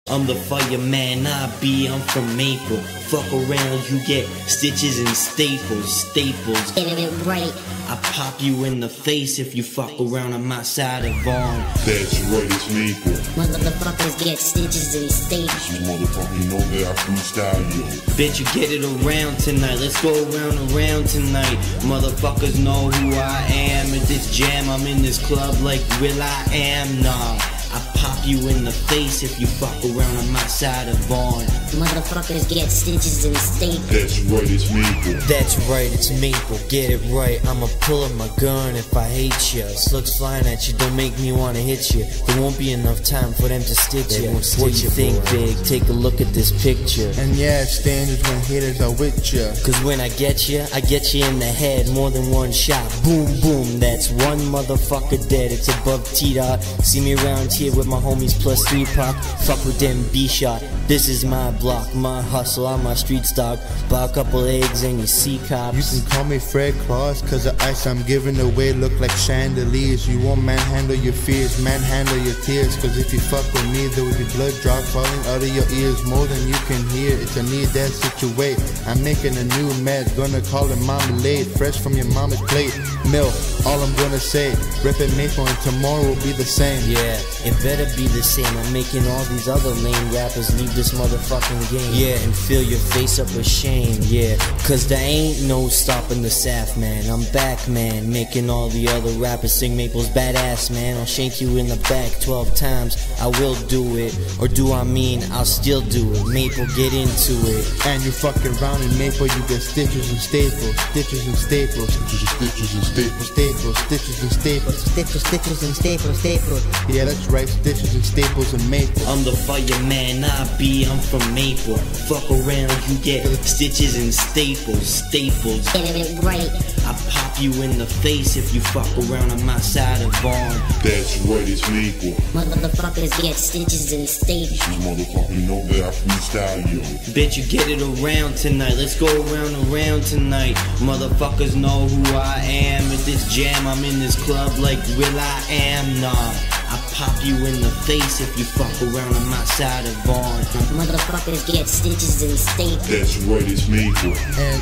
I'm the fireman, I'm from Maple. Fuck around, you get stitches and staples. Getting it right. I pop you in the face if you fuck around on my side of Vaughn. That's right, it's Maple. Motherfuckers get stitches and staples. You motherfucker know that I freestyle you. Bitch, you get it around tonight. Let's go around tonight. Motherfuckers know who I am. At this jam, I'm in this club like Will I Am. Nah, I pop you in the face if you fuck around on my side of Vaughn. Motherfuckers get stitches and staples. That's right, it's Maple. That's right, it's Maple. Get it right. I'ma pull up my gun if I hate ya. Slugs flying at you, don't make me wanna hit you. There won't be enough time for them to stitch ya. What you think, big? Take a look at this picture. And yeah, it's dangerous when haters are with ya. Cause when I get you in the head. More than one shot. Boom, boom. That's one motherfucker dead. It's above T-Dot. See me around here with my homies plus 3 Pac. Fuck with them B-Shot. This is my block, my hustle, I'm my street stock. Buy a couple eggs and you see cops. You can call me Fred Claus, cause the ice I'm giving away look like chandeliers. You won't manhandle your fears, manhandle your tears. Cause if you fuck with me, there will be blood drops falling out of your ears. More than you can hear, it's a need that situate. I'm making a new med, gonna call it marmalade. Fresh from your mama's plate, milk, all I'm gonna say. Reppin' Maple and tomorrow will be the same. Yeah, it better be the same. I'm making all these other lame rappers leave this motherfucking game. Yeah, and fill your face up with shame. Yeah, cause there ain't no stopping the Saf, man. I'm back, man, making all the other rappers sing Maple's badass, man. I'll shank you in the back 12 times. I will do it, or do I mean I'll still do it. Maple, get into it. And you fuck around in Maple, you get stitches and staples. Stitches and staples. Stitches and staples. Staples, stitches and staples. Stitches and staples. Yeah, that's right, stitches and staples and Maple. I'm the fireman, I'm from Maple. Fuck around, you get stitches and staples. Getting it right. I pop you in the face if you fuck around on my side of Vaughn. That's right, it's Maple. Motherfuckers get stitches and staples. You motherfucker know that I freestyle you. Bitch, you get it around tonight. Let's go around tonight. Motherfuckers know who I am. At this jam, I'm in this club like Will I Am. Nah, I pop you in the face if you fuck around on my side of Vaughn. Motherfuckers get stitches and staples. That's right, it's Maple.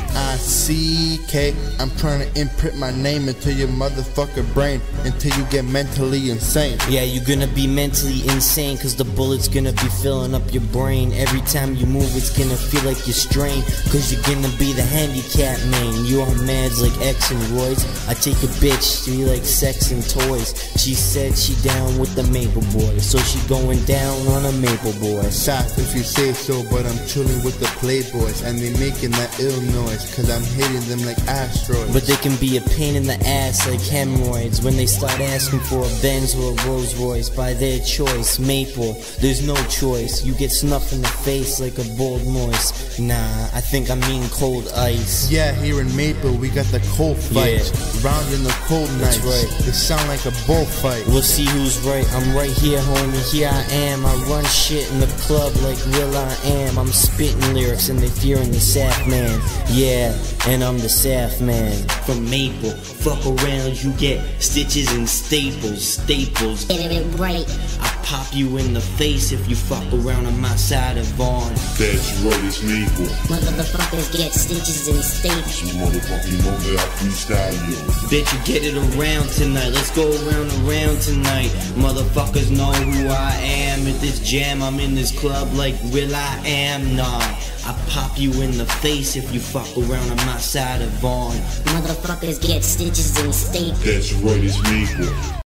N-I-C-K. I'm trying to imprint my name into your motherfucker brain until you get mentally insane. Yeah, you're gonna be mentally insane, cause the bullet's gonna be filling up your brain. Every time you move, it's gonna feel like you're strained, cause you're gonna be the handicap man. You on meds like X and Royce. I take a bitch, she like sex and toys. She said she down with the Maple Boys, so she going down on a Maple Boy. Soft if you say so, but I'm chilling with the Playboys, and they making that ill noise, cause I'm hitting them like asteroids. But they can be a pain in the ass like hemorrhoids when they start asking for a Benz or a Rolls Royce by their choice. Maple, there's no choice. You get snuffed in the face like a bold moist. Nah, I think I mean cold ice. Yeah, here in Maple we got the cold fights. Yeah. Round in the cold nights. That's right. They sound like a bullfight. We'll see who's right. I'm right here, homie. Here I am. I run shit in the club like Will I Am. I'm spitting lyrics and they fearing the Saf man. Yeah, and I'm the Saf man. From Maple, fuck around, you get stitches and staples. Getting it right. I pop you in the face if you fuck around on my side of Vaughn. That's right, it's Maple. Motherfuckers get stitches and staples. You motherfucker know that I freestyle you. Bitch, you get it around tonight. Let's go around tonight. Motherfuckers know who I am. At this jam, I'm in this club like Will I Am. Nah, I pop you in the face if you fuck around on my side of Vaughn. Motherfuckers get stitches and staples. That's right, it's Maple.